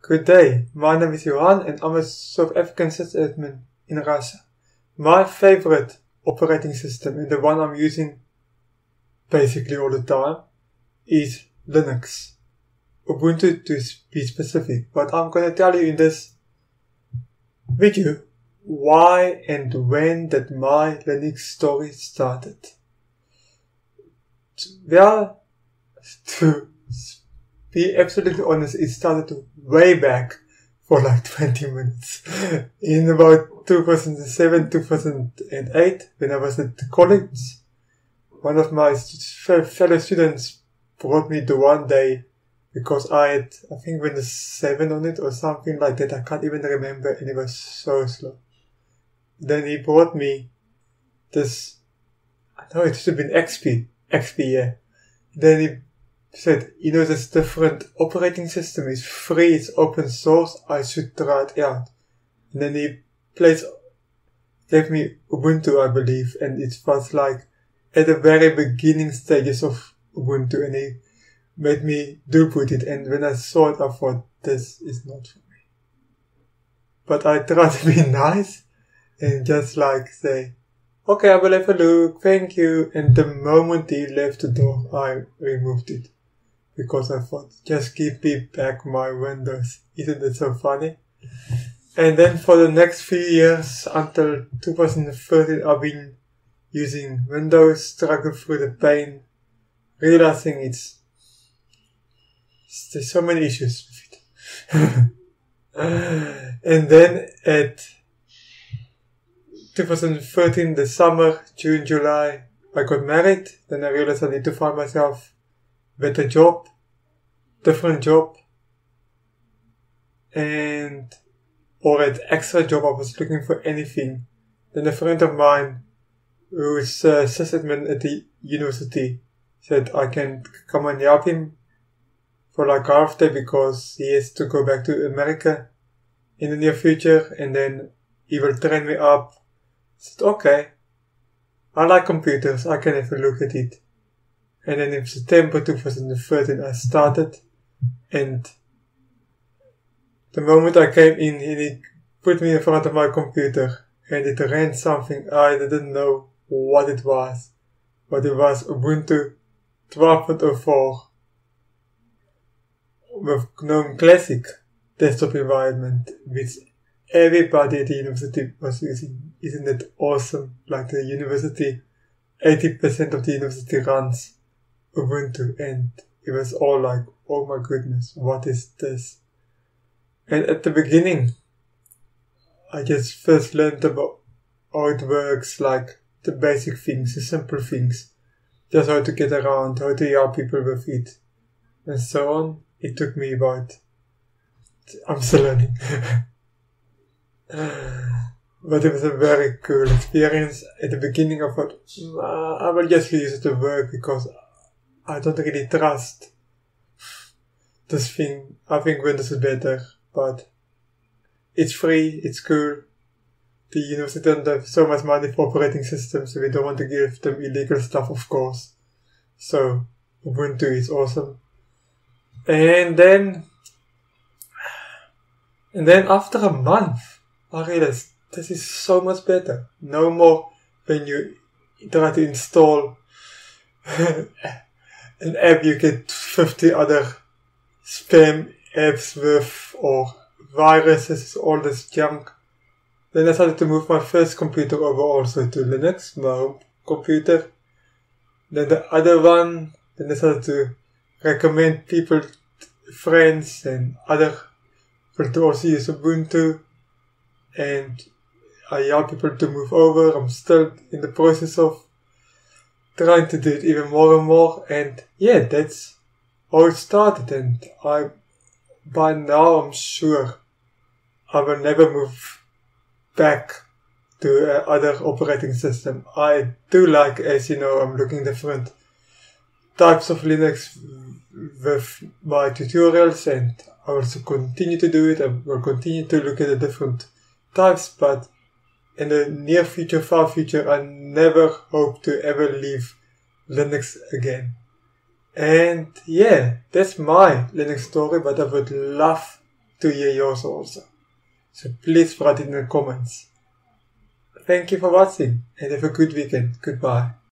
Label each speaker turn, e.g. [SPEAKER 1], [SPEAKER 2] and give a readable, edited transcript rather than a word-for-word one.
[SPEAKER 1] Good day, my name is Johan and I'm a South African Sysadmin in Russia. My favorite operating system, and the one I'm using basically all the time, is Linux. Ubuntu to be specific, but I'm gonna tell you in this video why and when that my Linux story started. Well, to be absolutely honest, it started way back for like 20 minutes. In about 2007, 2008, when I was at college, one of my fellow students brought me the one day because I had, I think, Windows 7 on it or something like that. I can't even remember, and it was so slow. Then he brought me this, I know it should have been XP, yeah. Then he said, you know, this different operating system is free, it's open source, I should try it out. And then he gave me Ubuntu, I believe, and it was like at the very beginning stages of Ubuntu, and he made me boot it, and when I saw it, I thought, this is not for me. But I tried to be nice and just like say, okay, I will have a look, thank you. And the moment he left the door, I removed it. Because I thought, just give me back my Windows. Isn't it so funny? And then for the next few years, until 2013, I've been using Windows, struggle through the pain, realizing there's so many issues with it. And then at 2013, the summer, June, July, I got married. Then I realized I need to find myself better job, different job, or an extra job. I was looking for anything. Then a friend of mine, who is Sysadmin at the university, said I can come and help him for like half day because he has to go back to America in the near future, and then he will train me up. I said, okay, I like computers, I can have a look at it. And then in September 2013 I started, and the moment I came in, he put me in front of my computer and it ran something I didn't know what it was. But it was Ubuntu 12.04 with GNOME Classic desktop environment, which everybody at the university was using. Isn't it awesome? Like the university, 80% of the university runs Ubuntu, and it was all like, oh my goodness, what is this? And at the beginning, I just first learned about how it works, like the basic things, the simple things, just how to get around, how to help people with it, and so on. It took me about, I'm still learning. But it was a very cool experience. At the beginning I thought, I will just use it to work because I don't really trust this thing. I think Windows is better, but it's free, it's cool. The university doesn't have so much money for operating systems, so we don't want to give them illegal stuff, of course. So Ubuntu is awesome. And then after a month, I realized this is so much better. No more when you try to install an app, you get 50 other spam apps with, or viruses, all this junk. Then I started to move my first computer over also to Linux, my home computer. Then the other one, then I started to recommend people, friends and other people to also use Ubuntu. And I help people to move over. I'm still in the process of trying to do it even more and more, and yeah, that's how it started. And by now I'm sure I will never move back to other operating system. I do like, as you know, I'm looking different types of Linux with my tutorials, and I will also continue to do it. I will continue to look at the different types, but in the near future, far future, I never hope to ever leave Linux again. And yeah, that's my Linux story, but I would love to hear yours also. So please write it in the comments. Thank you for watching and have a good weekend. Goodbye.